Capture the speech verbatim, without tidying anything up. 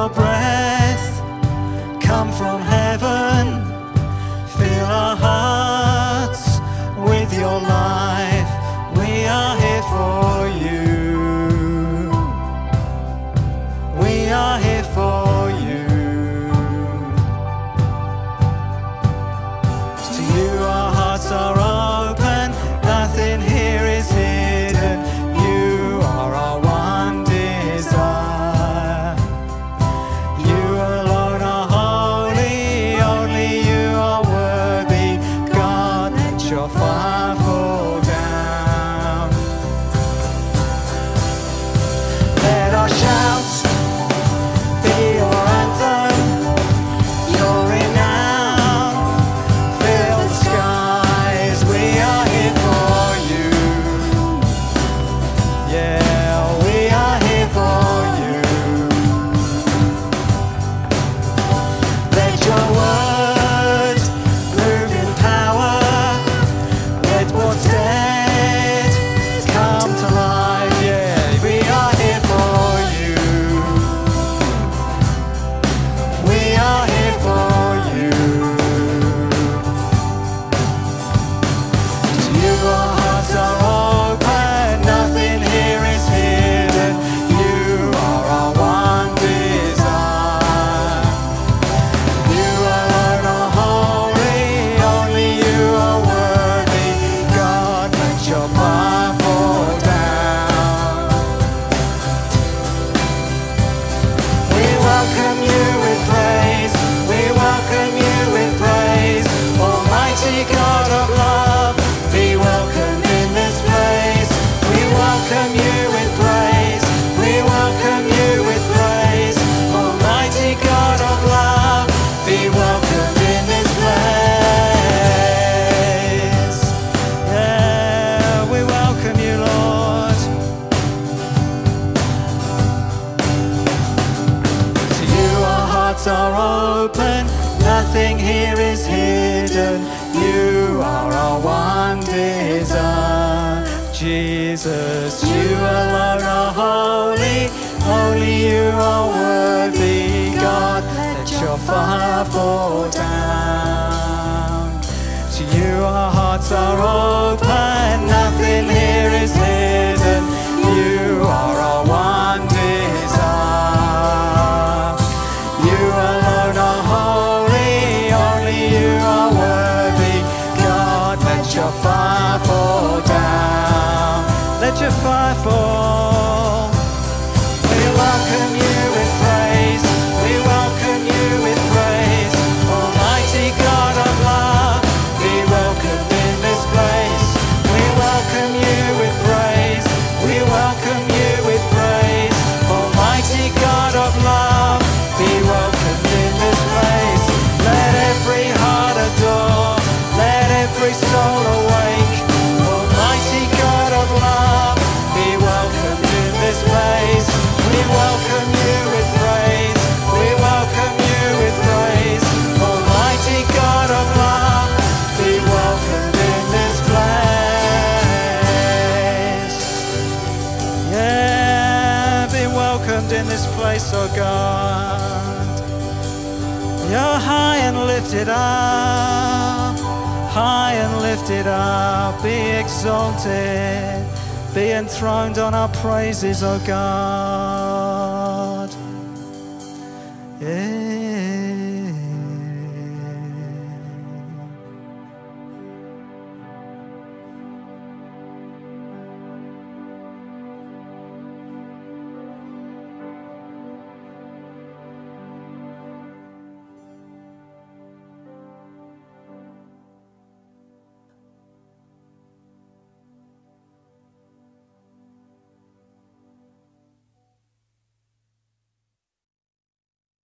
your breath come from heaven. Fill our hearts with your life. We are here for you. We are here for you. To you our hearts are open. Nothing here is hidden. You are our one desire. You alone are holy. Only you are worthy. God, let your fire fall down. Let our shouts be your anthem. Your renown fill the skies. We are here for you. Yeah, we are here for you. Let your word move in power. Let what's dead come to life. Yeah, we are here for you. We are here for you. To you our hearts are open. Nothing here is hidden. You are our one desire. You alone are holy. Only you are worthy. God, let your fire fall down. We welcome you with praise. We welcome you with praise. Almighty God of love, be welcomed in this place. We welcome you with praise. We welcome you with praise. Almighty God of love, be welcomed in this place. Yeah, we welcome you, Lord. To you our hearts are open. Nothing here is hidden. You are our one desire. Jesus, you alone are holy. Only you are worthy. God, let your fire fall down. To you our hearts are open. Nothing here is hidden. You are our one desire. You alone are holy. Only you are worthy. God, let your fire fall down. Let your fire fall. We welcome you with praise. We welcome you with praise. Almighty God of love, be welcomed in this place. We welcome you with praise. We welcome you with praise. Almighty God of love, be welcomed in this place. Let every heart adore. Let every soul awake. Almighty God of love, be welcomed in this place. We welcome you with praise. We welcome you with praise. Almighty God of love, be welcomed in this place. Yeah, be welcomed in this place, oh God. You're high and lifted up, high and lifted up. Be exalted, be enthroned on our praises, oh God. Yeah.